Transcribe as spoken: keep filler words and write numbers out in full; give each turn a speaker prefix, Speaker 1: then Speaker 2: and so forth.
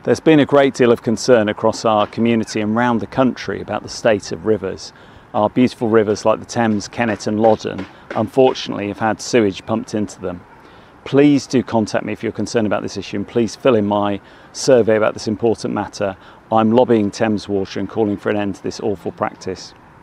Speaker 1: There's been a great deal of concern across our community and around the country about the state of rivers. Our beautiful rivers like the Thames, Kennet and Loddon unfortunately have had sewage pumped into them. Please do contact me if you're concerned about this issue, and please fill in my survey about this important matter. I'm lobbying Thames Water and calling for an end to this awful practice.